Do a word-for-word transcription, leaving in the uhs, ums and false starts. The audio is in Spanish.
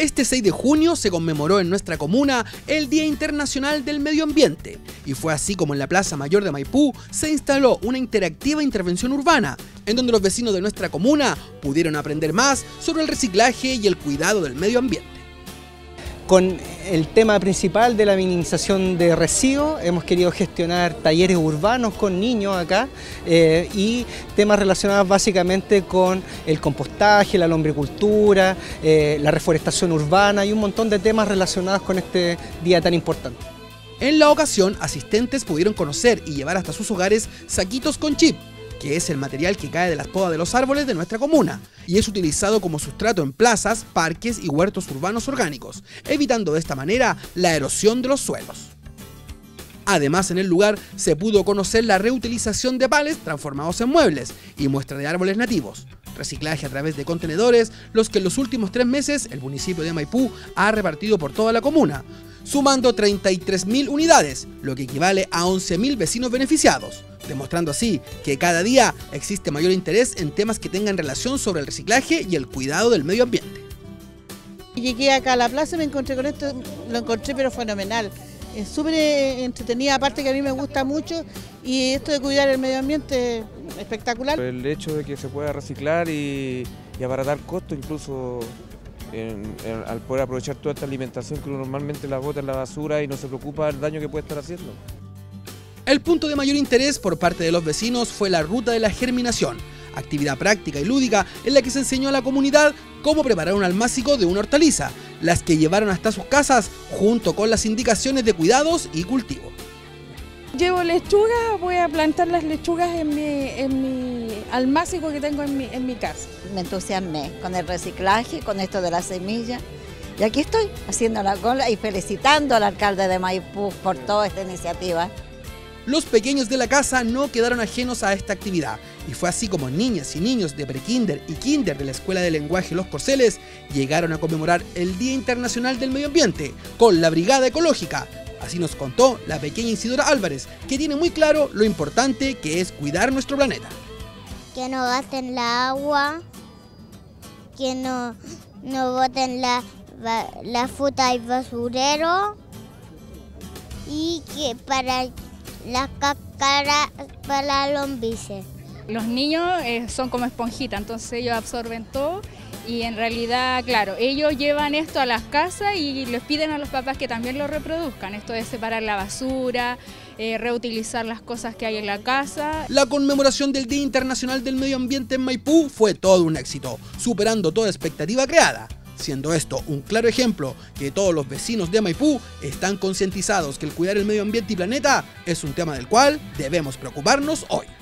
Este seis de junio se conmemoró en nuestra comuna el Día Internacional del Medio Ambiente y fue así como en la Plaza Mayor de Maipú se instaló una interactiva intervención urbana en donde los vecinos de nuestra comuna pudieron aprender más sobre el reciclaje y el cuidado del medio ambiente. Con el tema principal de la minimización de residuos, hemos querido gestionar talleres urbanos con niños acá eh, y temas relacionados básicamente con el compostaje, la lombricultura, eh, la reforestación urbana y un montón de temas relacionados con este día tan importante. En la ocasión, asistentes pudieron conocer y llevar hasta sus hogares saquitos con chip, que es el material que cae de las podas de los árboles de nuestra comuna y es utilizado como sustrato en plazas, parques y huertos urbanos orgánicos, evitando de esta manera la erosión de los suelos. Además, en el lugar se pudo conocer la reutilización de pallets transformados en muebles y muestra de árboles nativos, reciclaje a través de contenedores, los que en los últimos tres meses el municipio de Maipú ha repartido por toda la comuna, sumando treinta y tres mil unidades, lo que equivale a once mil vecinos beneficiados, demostrando así que cada día existe mayor interés en temas que tengan relación sobre el reciclaje y el cuidado del medio ambiente. Llegué acá a la plaza y me encontré con esto, lo encontré pero fenomenal, es súper entretenida, aparte que a mí me gusta mucho y esto de cuidar el medio ambiente espectacular. El hecho de que se pueda reciclar y, y abaratar costos incluso en, en, al poder aprovechar toda esta alimentación que uno normalmente la bota en la basura y no se preocupa del daño que puede estar haciendo. El punto de mayor interés por parte de los vecinos fue la ruta de la germinación, actividad práctica y lúdica en la que se enseñó a la comunidad cómo preparar un almácigo de una hortaliza, las que llevaron hasta sus casas junto con las indicaciones de cuidados y cultivo. Llevo lechuga, voy a plantar las lechugas en mi, en mi almácigo que tengo en mi, en mi casa. Me entusiasmé con el reciclaje, con esto de la semilla. Y aquí estoy, haciendo la cola y felicitando al alcalde de Maipú por toda esta iniciativa. Los pequeños de la casa no quedaron ajenos a esta actividad y fue así como niñas y niños de prekinder y kinder de la Escuela de Lenguaje Los Corceles llegaron a conmemorar el Día Internacional del Medio Ambiente con la Brigada Ecológica. Así nos contó la pequeña Isidora Álvarez, que tiene muy claro lo importante que es cuidar nuestro planeta. Que no gasten la agua, que no, no boten la, la fruta y basurero y que para las cáscaras para lombrices. Los niños eh, son como esponjitas, entonces ellos absorben todo y en realidad, claro, ellos llevan esto a las casas y les piden a los papás que también lo reproduzcan. Esto es separar la basura, eh, reutilizar las cosas que hay en la casa. La conmemoración del Día Internacional del Medio Ambiente en Maipú fue todo un éxito, superando toda expectativa creada. Siendo esto un claro ejemplo que todos los vecinos de Maipú están concientizados que el cuidar el medio ambiente y planeta es un tema del cual debemos preocuparnos hoy.